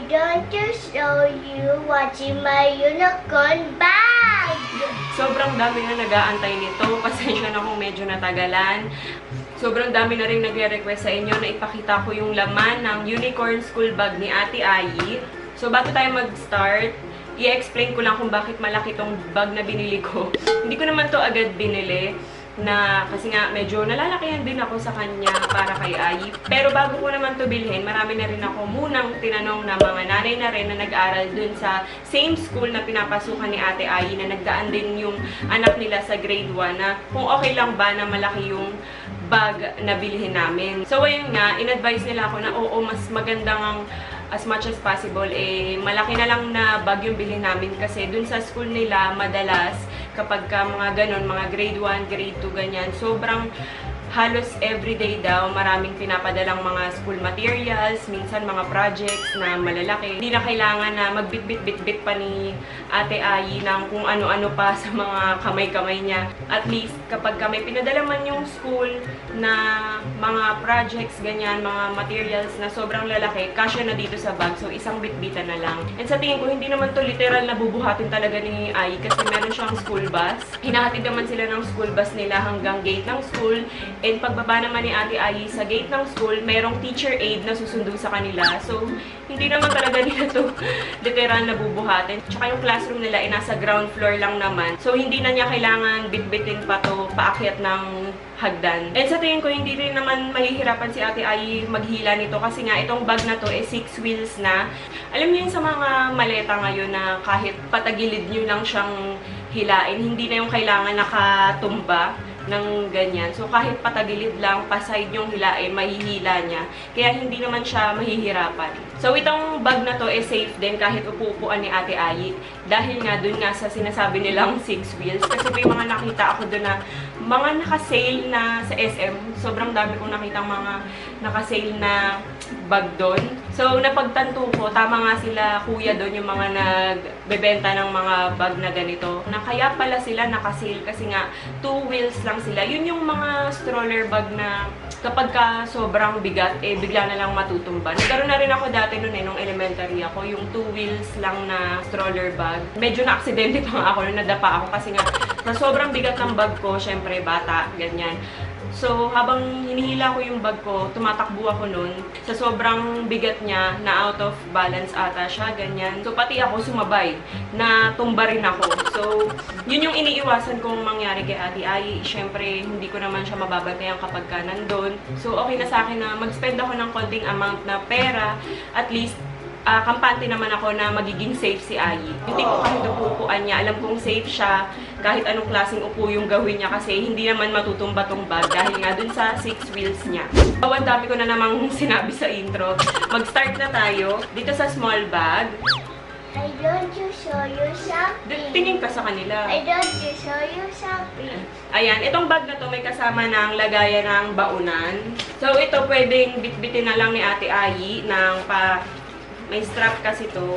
going to show you what's in my unicorn bag. Sobrang dami na nag-aantay nito. Pasensya na kung medyo natagalan. Sobrang dami na rin nagre-request sa inyo na ipakita ko yung laman ng unicorn school bag ni Ate Ai. So, bago tayo mag-start, i-explain ko lang kung bakit malaki tong bag na binili ko. Hindi ko naman to agad binili. Kasi nga medyo nalalakihan din ako sa kanya para kay Ai. Pero bago ko naman to bilhin, marami na rin ako munang tinanong na mga nanay na rin na nag-aral dun sa same school na pinapasukan ni Ate Ai, na nagdaan din yung anak nila sa grade 1, na kung okay lang ba na malaki yung bag na bilhin namin. So ayun nga, in-advise nila ako na oo, mas magandang as much as possible, malaki na lang na bag yung bilhin namin, kasi dun sa school nila, madalas, kapag ka mga ganon, mga grade 1, grade 2, ganyan, sobrang halos everyday daw, maraming pinapadalang mga school materials, minsan mga projects na malalaki. Hindi na kailangan na magbit-bit-bit-bit pa ni Ate Ai ng kung ano-ano pa sa mga kamay-kamay niya. At least, kapag may pinadala man yung school na mga projects, ganyan, mga materials na sobrang lalaki, kasya na dito sa bag. So, isang bit-bitan na lang. And sa tingin ko, hindi naman to literal na bubuhatin talaga ni Ai, kasi meron siyang school bus. Hinahatid naman sila ng school bus nila hanggang gate ng school. And pagbaba naman ni Ate Ai sa gate ng school, merong teacher aid na susundo sa kanila. So, hindi naman talaga nila to literal na bubuhatin. Tsaka yung classroom nila ay nasa ground floor lang naman. So, hindi na niya kailangan bitbitin pa to paakyat ng hagdan. And sa tingin ko, hindi rin naman mahihirapan si Ate Ai maghila nito, kasi nga itong bag na to 6 wheels na. Alam niyo yun sa mga maleta ngayon na kahit patagilid niyo lang siyang hilain, hindi na yung kailangan nakatumba ng ganyan. So, kahit patagilid lang, paside yung hilain, mahihila niya. Kaya hindi naman siya mahihirapan. So, itong bag na to safe din kahit upo-upuan ni Ate Ai. Dahil nga, dun nga sa sinasabi nilang 6 wheels. Kasi may mga nakita ako dun na mga naka-sale na sa SM. Sobrang dami kong nakitang mga naka-sale na bag doon. So, napagtanto ko, tama nga sila kuya doon, yung mga nagbebenta ng mga bag na ganito. Na kaya pala sila naka-sale kasi nga 2 wheels lang sila. Yun yung mga stroller bag na kapag ka sobrang bigat, bigla na lang matutumba. Nagkaroon na rin ako dati noon nung elementary ako, yung 2 wheels lang na stroller bag. Medyo na-aksidente pa nga ako nung nadapa ako kasi nga sa sobrang bigat ng bag ko, syempre bata, ganyan. So, habang hinihila ko yung bag ko, tumatakbo ako nun. Sa sobrang bigat niya, na out of balance ata siya, ganyan. So, pati ako sumabay, na tumba rin ako. So, yun yung iniiwasan kong mangyari kay Ate Ai. Siyempre, hindi ko naman siya mababantayan kapag ka nandun. So, okay na sa akin na mag-spend ako ng konting amount na pera. At least, kampante naman ako na magiging safe si Ai. Hindi ko kahit upuan niya, alam kong safe siya. Kahit anong klaseng upo yung gawin niya, kasi hindi naman matutumba tong bag dahil nga dun sa 6 wheels niya. Ang dami ko na namang sinabi sa intro. Mag-start na tayo dito sa small bag. I want to show you something. Tingin ka sa kanila. I want to show you something. Ayan, itong bag na to may kasama ng lagayan ng baunan. So, ito pwedeng bitbitin na lang ni Ate Ai ng may strap kasi to.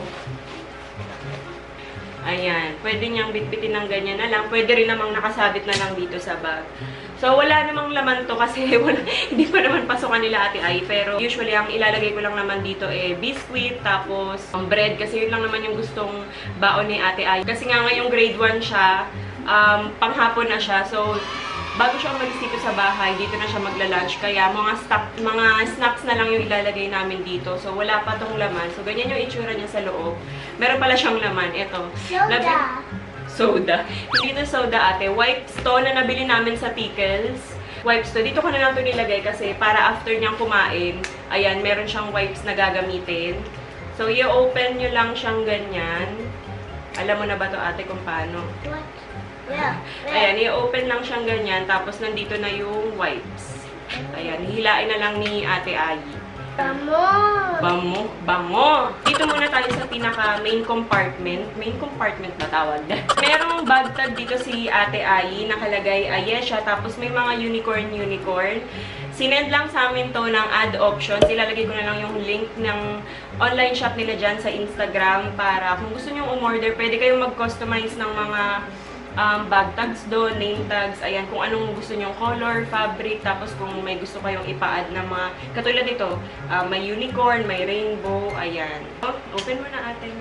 Ayan. Pwede niyang bitbitin ng ganyan na lang. Pwede rin namang nakasabit na lang dito sa bag. So, wala namang laman to kasi hindi pa naman pasukan nila Ate Ai. Pero usually, ang ilalagay ko lang naman dito biscuit, tapos bread. Kasi yun lang naman yung gustong baon ni Ate Ai. Kasi nga ngayong grade 1 siya, panghapon na siya. So, bago siya umalis dito sa bahay, dito na siya magla-lunch. Kaya mga snacks na lang yung ilalagay namin dito. So, wala pa tong laman. So, ganyan yung itsura niya sa loob. Meron pala siyang laman. Ito. Soda. Soda. Hindi na soda, ate. Wipes to na nabili namin sa Pickles. Wipes to. Dito ko na lang to nilagay kasi para after niyang kumain, ayan, meron siyang wipes na gagamitin. So, i-open nyo lang siyang ganyan. Alam mo na ba to, ate, kung paano? What? Yeah. Ayan, i-open lang siyang ganyan, tapos nandito na yung wipes. Ayan, hilain na lang ni Ate Ai. Bango! Bango! Bango! Dito muna tayo sa pinaka main compartment. Main compartment ba tawag? Merong bag tag dito si Ate Ai, nakalagay Ayesha, tapos may mga unicorn. Sinend lang sa amin to ng ad options. Ilalagay ko na lang yung link ng online shop nila dyan sa Instagram para kung gusto nyo umorder, pwede kayong mag-customize ng mga bag tags doon, name tags, ayan, kung anong gusto nyong color, fabric, tapos kung may gusto kayong ipa-add na mga, katulad nito, may unicorn, may rainbow, ayan. Open mo na ate.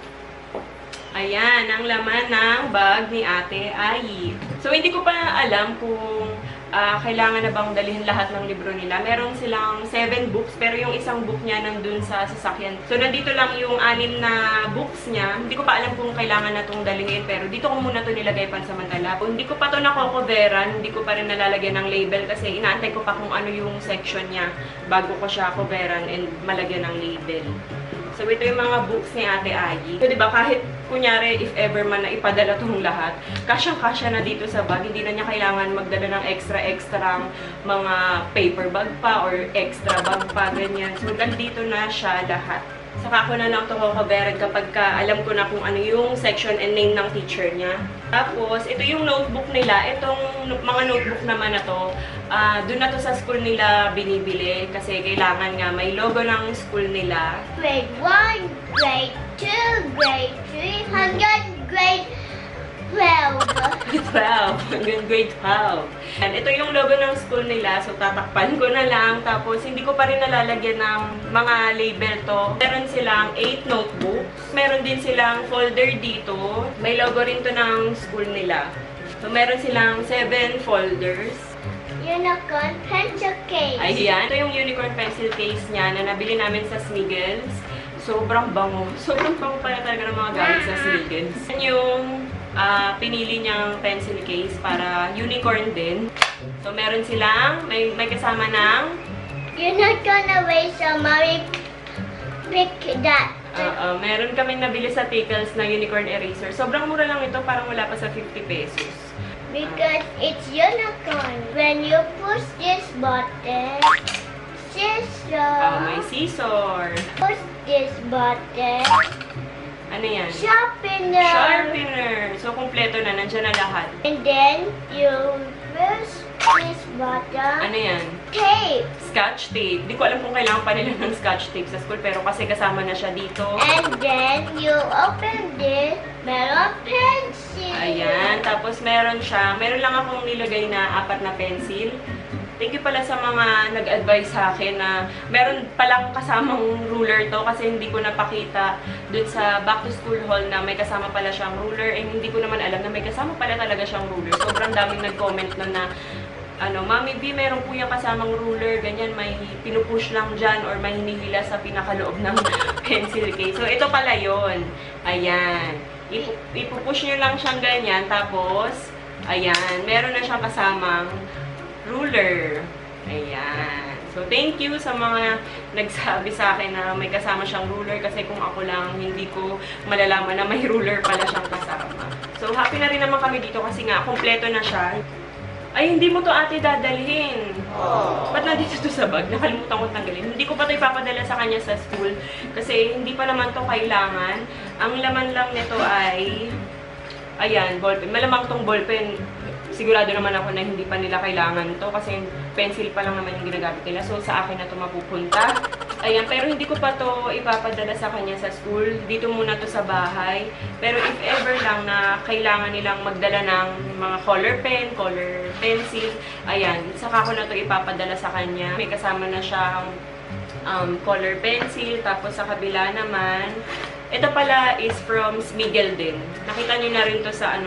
Ayan, ang laman ng bag ni Ate Ai. So, hindi ko pa alam kung kailangan na bang dalhin lahat ng libro nila. Meron silang 7 books, pero yung isang book niya nandun sa sasakyan. So, nandito lang yung 6 na books niya. Hindi ko pa alam kung kailangan na itong dalhin, pero dito ko muna ito nilagay pansamantala. Kung hindi ko pa ito nakocoveran, hindi ko pa rin nalalagyan ng label kasi inaantay ko pa kung ano yung section niya bago ko siya coveran and malagyan ng label. So, ito yung mga books ni Ate Ai. So, diba, kahit kunyari, if ever man na ipadala itong lahat, kasyang-kasya na dito sa bag. Hindi na niya kailangan magdala ng extra mga paper bag pa or extra bag pa, ganyan. So, nandito na siya lahat. Saka ko na lang ito covered kapag alam ko na kung ano yung section and name ng teacher niya. Tapos, ito yung notebook nila. Itong mga notebook naman na to, doon na to sa school nila binibili kasi kailangan nga may logo ng school nila. Grade 1, grade 2, grade 3, hanggang grade 12. 12. Hanggang grade 12. And ito yung logo ng school nila. So, tatakpan ko na lang. Tapos, hindi ko pa rin nalalagyan ng mga label to. Meron silang 8 notebooks. Meron din silang folder dito. May logo rin to ng school nila. So, meron silang 7 folders. Unicorn pencil case. Ayan. Ito yung unicorn pencil case niya na nabili namin sa Smiggles. Sobrang bango. Sobrang bango pala talaga ng mga gamit sa Smiggles. Yan yung pinili niyang pencil case para unicorn din. So, meron silang, may kasama ng You're not gonna waste a mommy pick that. meron kaming nabili sa Tickles na unicorn eraser. Sobrang mura lang ito, parang wala pa sa 50 pesos. Because it's unicorn. When you push this button, May scissor. push this button, Ano yan? sharpener. Sharpener. So, kumpleto na. Nandiyan na lahat. And then you push this button. Ano yan? Tape. Scotch tape. Di ko alam kung kailangan pa nila ng scotch tape sa school, pero kasi kasama na siya dito. And then you open this meron pencil. Ayan. Tapos meron lang akong nilagay na 4 na pencil. Thank you pala sa mga nag-advise sa akin na meron palang kasamang ruler to kasi hindi ko napakita dun sa back to school haul na may kasama pala siyang ruler and hindi ko naman alam na may kasama pala talaga siyang ruler. Sobrang daming nag-comment na Mami B, meron po yung kasamang ruler, ganyan, may pinupush lang dyan or may hinihila sa pinakaloob ng pencil case. So, ito pala yon. Ayan. Ipupush nyo lang siyang ganyan, tapos, ayan, meron na siyang kasamang ruler. Ayan. So, thank you sa mga nagsabi sa akin na may kasama siyang ruler kasi kung ako lang, hindi ko malalaman na may ruler pala siyang kasama. So, happy na rin naman kami dito kasi nga, kompleto na siya. Ay, hindi mo to ate dadalhin. Ba't nandito to sa bag? Nakalimutan ko tanggalin. Hindi ko pa ito ipapadala sa kanya sa school kasi hindi pa naman to kailangan. Ang laman lang nito ay, ayan, ballpen. Malamang tong ballpen. Sigurado naman ako na hindi pa nila kailangan to kasi pencil pa lang naman yung ginagamit nila. So, sa akin na to mapupunta. Ayan, pero hindi ko pa to ipapadala sa kanya sa school. Dito muna to sa bahay. Pero if ever lang na kailangan nilang magdala ng mga color pen, color pencil, ayan, saka ko na to ipapadala sa kanya. May kasama na siyang color pencil. Tapos sa kabila naman, ito pala is from Smiggle din. Nakita niyo na rin to sa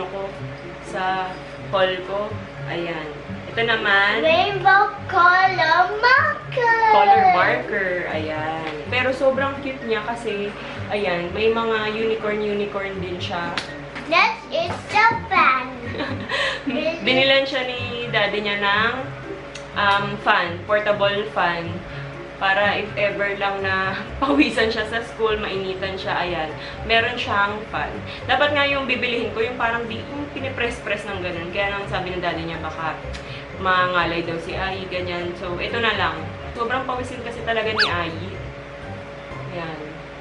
sa haul ko. Ayan. Ito naman, Rainbow color marker. color marker. Ayan. Pero sobrang cute niya kasi, ayan, may mga unicorn din siya. That is the fan. Binilan siya ni daddy niya ng fan, portable fan. Para if ever lang na pawisan siya sa school, mainitan siya, ayan, meron siyang fan. Dapat nga yung bibilihin ko, yung parang yung pinipress-press ng ganun. Kaya nang sabi ng daddy niya, baka mangalay daw si Ai, ganyan. So, ito na lang. Sobrang pawisin kasi talaga ni Ai. Ayan.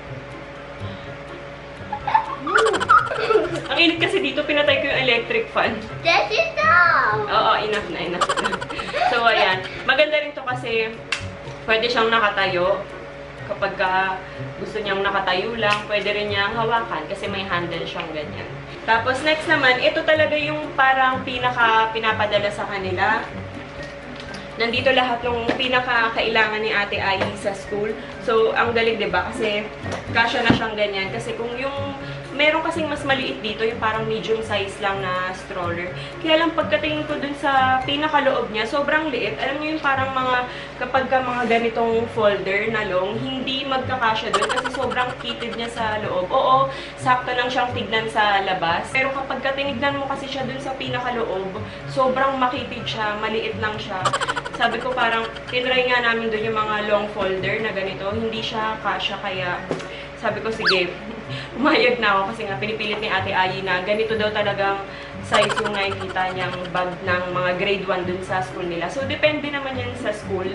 Ang init kasi dito, pinatay ko yung electric fan. That is all. Oo, enough na. So, ayan. Maganda rin to kasi pwede siyang nakatayo. Kapag gusto niyang nakatayo lang, pwede rin niyang hawakan kasi may handle siyang ganyan. Tapos next naman, ito talaga yung parang pinapadala sa kanila. Nandito lahat ng pinaka-kailangan ni Ate Ai sa school. So, ang galing, diba? Kasi, kasya na siyang ganyan. Kasi kung yung, meron kasing mas maliit dito, yung parang medium size lang na stroller. Kaya lang, pagkatingin ko dun sa pinakaloob niya, sobrang liit. Alam niyo yung parang kapag mga ganitong folder na long, hindi magkakasya dun kasi sobrang kitid niya sa loob. Oo, sakto lang siyang tignan sa labas. Pero kapag tinignan mo kasi siya dun sa pinakaloob, sobrang makitid siya, maliit lang siya. Sabi ko parang, tinry nga namin doon yung mga long folder na ganito. Hindi siya kasya, kaya sabi ko, sige, umayag na ako kasi nga pinipilit ni Ate Ai na ganito daw talagang size yung nakikita niyang bag ng mga grade 1 dun sa school nila. So, depende naman yan sa school.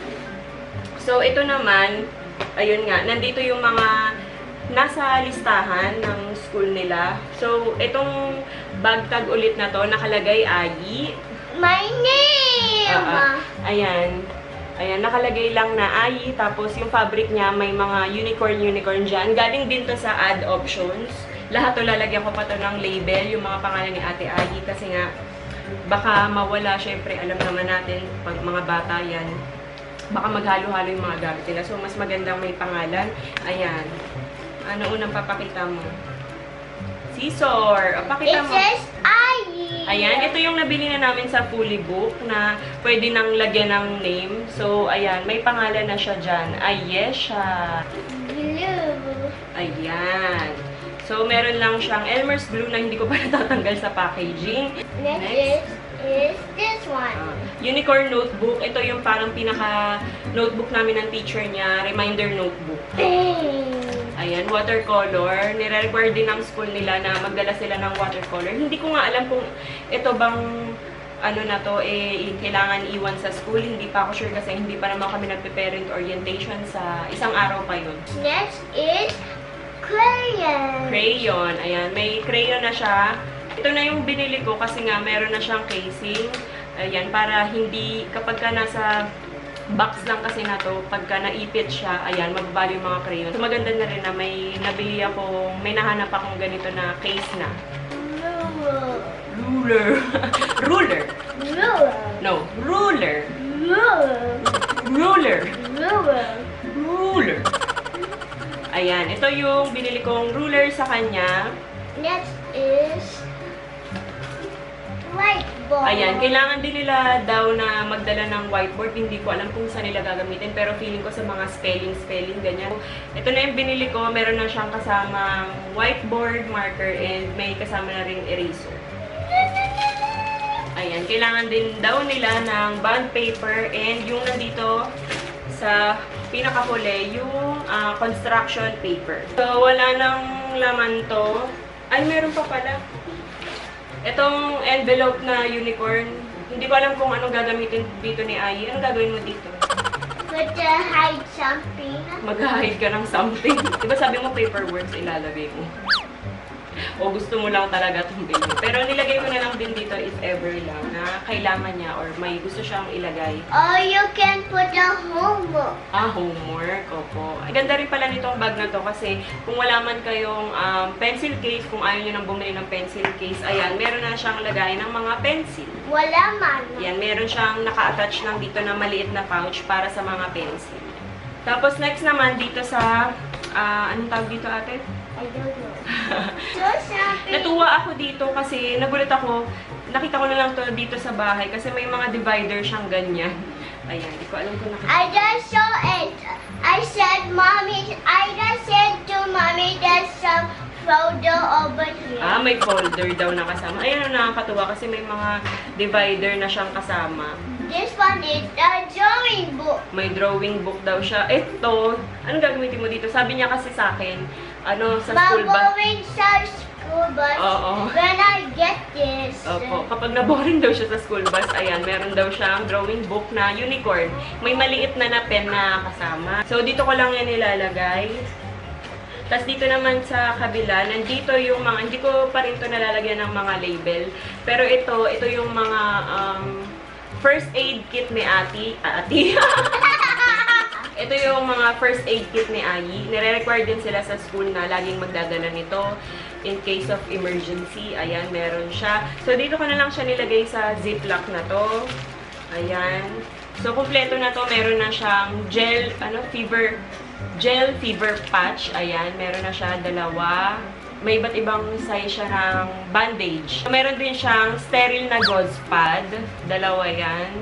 So, ito naman, ayun nga, nandito yung mga nasa listahan ng school nila. So, itong bag tag ulit na to, nakalagay Ai. My name! Ayan. Ayan, nakalagay lang na Ai. Tapos, yung fabric niya, may mga unicorn dyan. Galing din to sa ad options. Lahat to lalagyan ko pa to ng label, yung mga pangalan ni Ate Ai. Kasi nga, baka mawala. Syempre, alam naman natin, pag mga bata yan, baka maghalo-halo yung mga gamit nila. So, mas magandang may pangalan. Ayan. Ano unang papakita mo? Scissor. Pakita mo. It says Ai. Ayan, ito yung nabili na namin sa Fully Book na pwede nang lagyan ng name. So, ayan, may pangalan na siya dyan. Ayesha. Blue. Ayan. So, meron lang siyang Elmer's Blue na hindi ko pa natatanggal sa packaging. Next is this one. Unicorn Notebook. Ito yung parang pinaka-notebook namin ng teacher niya. Reminder notebook. Ayan, watercolor. Nire-require din ng school nila na magdala sila ng watercolor. Hindi ko nga alam kung ito bang ano na to, kailangan iwan sa school. Hindi pa ako sure kasi hindi pa naman kami nagpe-parent orientation sa isang araw pa yun. Next is crayon. Crayon. Ayan, may crayon na siya. Ito na yung binili ko kasi nga meron na siyang casing. Ayan, para hindi, kapag ka nasa box lang kasi na to, pagka naipit siya, ayan, mababali yung mga crayon. So, maganda na rin na may nabili ako, may nahanap akong ganito na case na. Ruler. Ruler. No, ruler. Ruler. Ruler. Ayan, ito yung binili kong ruler sa kanya. Next is whiteboard. Ayan, kailangan din nila daw na magdala ng whiteboard. Hindi ko alam kung saan nila gagamitin, pero feeling ko sa mga spelling, ganyan. Ito na yung binili ko. Meron na siyang kasamang whiteboard, marker, and may kasama na rin eraser. Ayan, kailangan din daw nila ng bond paper and yung nandito sa pinakahuli, yung construction paper. So, wala nang laman to. Ay, meron pa pala. Itong envelope na unicorn, hindi ko alam kung anong gagamitin dito ni Ai. Anong gagawin mo dito? Put hide something. Mag-hide ka ng something. Diba sabi mo paperworks ilalagay mo? O gusto mo lang talaga itong bilhin. Pero nilagay ko na lang din dito if ever lang na kailangan niya or may gusto siyang ilagay. Or you can put the homework. Homework. Opo. Ay, ganda rin pala nitong bag na to kasi kung wala man kayong pencil case, kung ayaw nyo nang bumili ng pencil case, ayan, meron na siyang lagay ng mga pencil. Wala man. Yan, meron siyang naka-attach lang dito na maliit na pouch para sa mga pencil. Tapos next naman dito sa, anong tawag dito ate? I don't know. So something. Natuwa ako dito kasi nagulat ako, nakita ko na lang to dito sa bahay kasi may mga divider siyang ganyan. Ayan, hindi ko alam kung nakita. I just saw it. I said to mommy there's some folder over here. May folder daw na kasama. Ayan, nakakatuwa kasi may mga divider na siyang kasama. This one is the drawing book. May drawing book daw siya. Ito, anong gagamitin mo dito? Sabi niya kasi sa akin, sa school bus. Going sa school bus. Oo. When I get this. Opo, kapag naboring daw siya sa school bus, ayan, meron daw siyang drawing book na unicorn. May maliit na pen na kasama. So, dito ko lang yan nilalagay. Tapos dito naman sa kabila, nandito yung mga, hindi ko pa rin ito nalalagyan ng mga label. Pero ito yung mga first aid kit ni Ate. ito yung mga first aid kit ni Ayi. Nire-require din sila sa school na laging magdadala nito in case of emergency. Ayan, meron siya. So, dito ko na lang siya nilagay sa ziplock na to. Ayan. So, kumpleto na to. Meron na siyang gel fever patch. Ayan, meron na siya dalawa. May iba't ibang size siya ng bandage. So, meron din siyang sterile na gauze pad. Dalawa yan.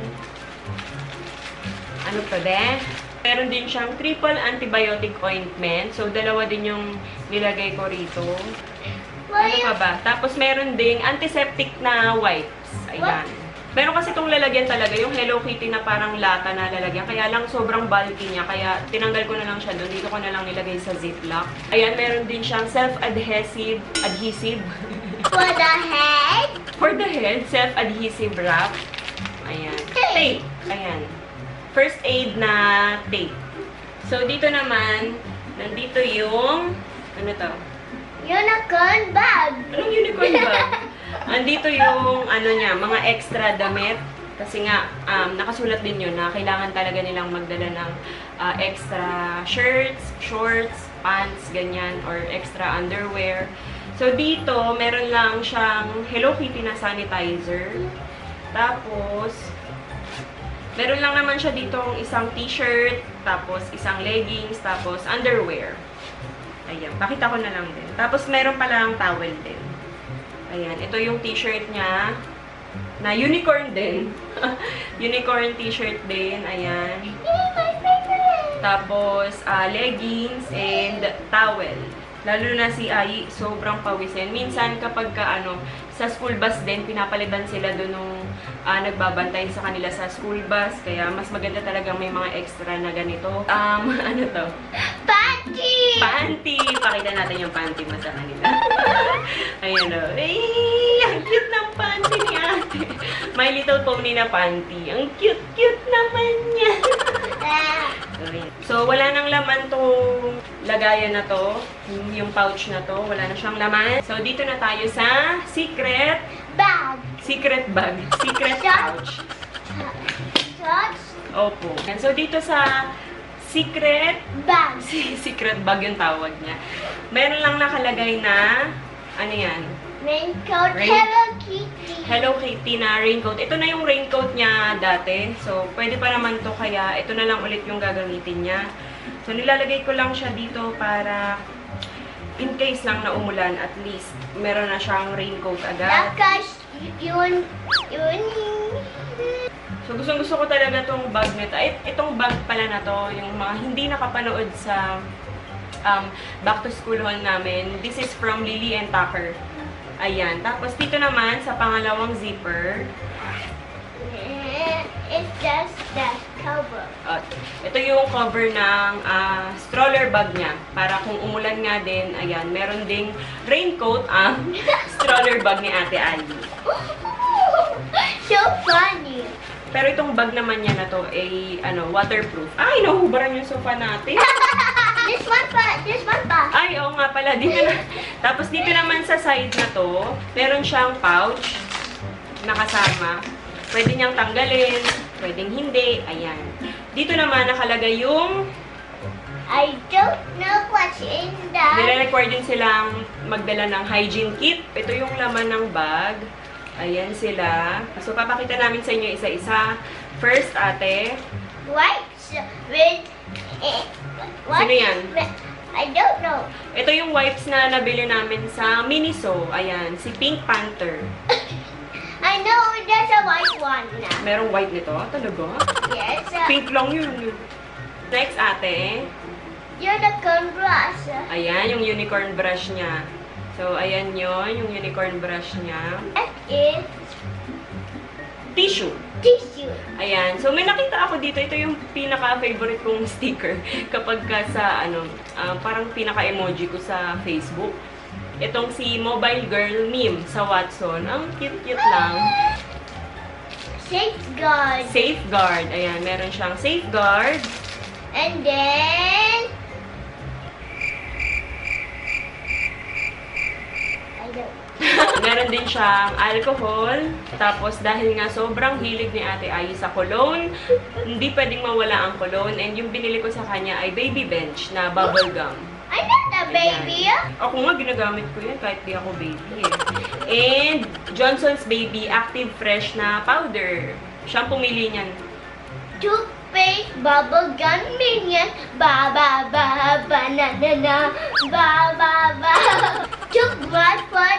Ano pa din? Meron din siyang triple antibiotic ointment. So, dalawa din yung nilagay ko rito. Ano pa ba? Tapos, meron ding antiseptic na wipes. Ayan. Meron kasi itong lalagyan talaga, yung Hello Kitty na parang lata na lalagyan. Kaya lang sobrang bulky niya. Kaya tinanggal ko na lang siya doon. Dito ko na lang nilagay sa ziplock. Ayan, meron din siyang self-adhesive. For the head? For the head, self-adhesive wrap. Ayan. Tape. Ayan. First aid na tape. So, dito naman, nandito yung, ano to? Unicorn bag. Anong unicorn bag? Andito yung, ano niya, mga extra damit. Kasi nga, nakasulat din yun na kailangan talaga nilang magdala ng extra shirts, shorts, pants, ganyan, or extra underwear. So, dito, meron lang siyang Hello Kitty na sanitizer. Tapos, meron lang naman siya ditong isang t-shirt, tapos isang leggings, tapos underwear. Ayan, pakita ko na lang din. Tapos meron palang towel din. Ayan, ito yung t-shirt niya, na unicorn din. Unicorn t-shirt din, ayan. Tapos, leggings and towel. Lalo na si Ayi, sobrang pawisin. Minsan kapag sa school bus din, pinapalitan sila doon nung nagbabantay sa kanila sa school bus. Kaya mas maganda talagang may mga extra na ganito. Ano to? Panty! Panty! Pakita natin yung panty mo sa kanila. Ayan o. Ay, ang cute ng panty ni ate. My Little Pony na panty. Ang cute-cute naman niya. So, wala nang laman tong lagayan na to. Yung pouch na to. Wala na siyang laman. So, dito na tayo sa secret Bag. Secret bag. Secret pouch. Shorts. Opo. And so, dito sa secret Bag. secret bag yung tawag niya. Meron lang nakalagay na, ano yan? Raincoat. Hello Kitty. Hello Kitty na raincoat. Ito na yung raincoat niya dati. So, pwede pa naman to kaya ito na lang ulit yung gagamitin niya. So, nilalagay ko lang siya dito para in case lang na umulan, at least meron na siyang raincoat agad. Lakas yun. So, gusto ko talaga itong bag nito. Itong bag pala na to, yung mga hindi nakapanood sa back to school haul namin. This is from Lily and Tucker. Ayan. Tapos, dito naman, sa pangalawang zipper. It's just the cover. Ito yung cover ng stroller bag niya. Para kung umulan nga din, ayan, meron ding raincoat ang stroller bag ni Ate Ali. So funny. Pero itong bag naman niya na to ay waterproof. Ay, nahubaran yung sofa natin. This one pa. Ay, oo nga pala. Dito na. Tapos dito naman sa side na to, meron siyang pouch na kasama. Pwede niyang tanggalin, pwedeng hindi. Ayan. Dito naman nakalagay yung I don't know what's in that. nire-require din silang magdala ng hygiene kit. Ito yung laman ng bag. Ayan sila. So, papakita namin sa inyo isa-isa. First, ate. Wipes with... what? Sino yan? I don't know. Ito yung wipes na nabili namin sa Miniso. Ayan, si Pink Panther. I know there's a white one now. Merong white nito? Talaga? Yes. Pink lang yun. Next, ate. Unicorn brush. Ayan, yung unicorn brush niya. So, ayan yun, yung unicorn brush niya. That is Tissue. tissue. Ayan. So, may nakita ako dito. Ito yung pinaka-favorite kong sticker kapag ka sa, parang pinaka-emoji ko sa Facebook. Itong si Mobile Girl meme sa Watson. Ang cute-cute lang. Safeguard. Safeguard. Ayan, meron siyang safeguard. And then... I don't. Meron Meron din siyang alcohol. Tapos, dahil nga sobrang hilig ni Ate Ai sa cologne, hindi pwedeng mawala ang cologne. And yung binili ko sa kanya ay Baby Bench na bubble gum. I'm not a baby. Ako nga, ginagamit ko yan kahit di ako baby eh. And Johnson's Baby Active Fresh na powder. Siyang pumili niyan. Toothpaste, bubble gum, minion, ba ba ba, banana, ba ba ba. Toothbrush for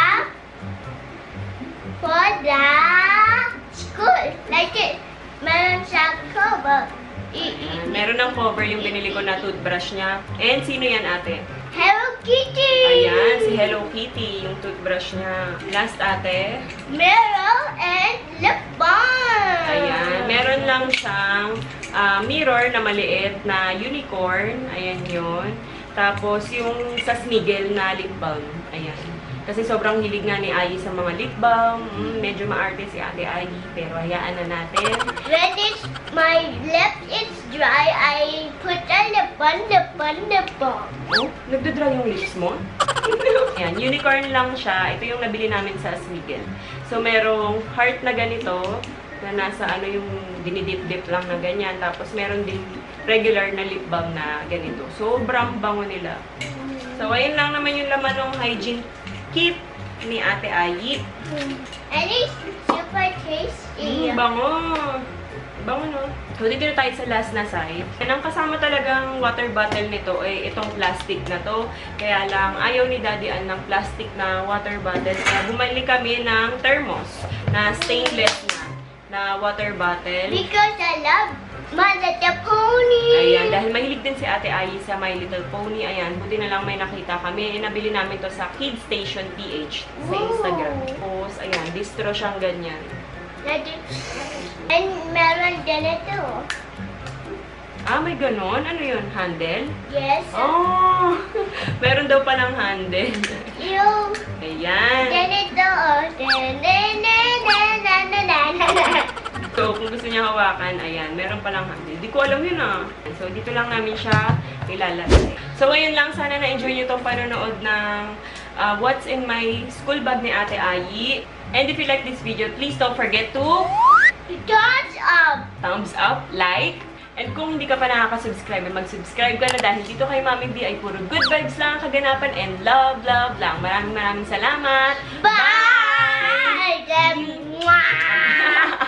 the school. Like it. Meron siyang cover. Meron ng cover yung binili ko na toothbrush niya. And sino yan, ate? Hello Kitty. Ayan, si Hello Kitty, yung toothbrush niya. Last, ate? Meron and lip balm. Ayan, meron lang siyang mirror na maliit na unicorn. Ayan yun. Tapos, yung sa Smigel na lip balm. Ayan. Kasi sobrang hilig nga ni Ai sa mga lip balm. Medyo maarte si Ate Ai, pero hayaan na natin. When my lips is dry, I put a lip balm. Oh, nagdodry yung lips mo? Ayan, unicorn lang siya. Ito yung nabili namin sa Smigel. So, merong heart na ganito, na nasa ano yung dinidip-dip lang na ganyan. Tapos, meron din regular na lip balm na ganito. Sobrang bango nila. So, ayun lang naman yung laman ng hygiene kit ni Ate Ai. And it's super tasty. Bango! Bango, no? So, dito na tayo sa last na side. And ang kasama talagang water bottle nito ay itong plastic na to. Kaya lang, ayaw ni Daddy Ann ng plastic na water bottle. Kaya bumili kami ng thermos na stainless na water bottle. Because I love My Little Pony. Ayan, dahil mahilig din si Ate Ai sa My Little Pony. Ayan, buti na lang may nakita kami. Nabili namin to sa Kid Station PH sa Instagram. Tapos, ayan, distro siyang ganyan. And meron din ito. Ah, may ganon? Ano yun? Handle? Yes. Oh! Meron daw palang handle. Yung Ayan. ganito. So, kung gusto niya hawakan, ayan, meron palang handle. Di ko alam yun ah. So, dito lang namin siya ilalagay. So, ngayon lang, sana na-enjoy niyo itong panonood ng What's in My School Bag ni Ate Ai. And if you like this video, please don't forget to thumbs up, like, and kung hindi ka pa nakaka-subscribe, mag-subscribe ka na dahil dito kay Mami B ay puro good vibes lang, kaganapan, and love, love lang. Maraming salamat. Bye! Bye!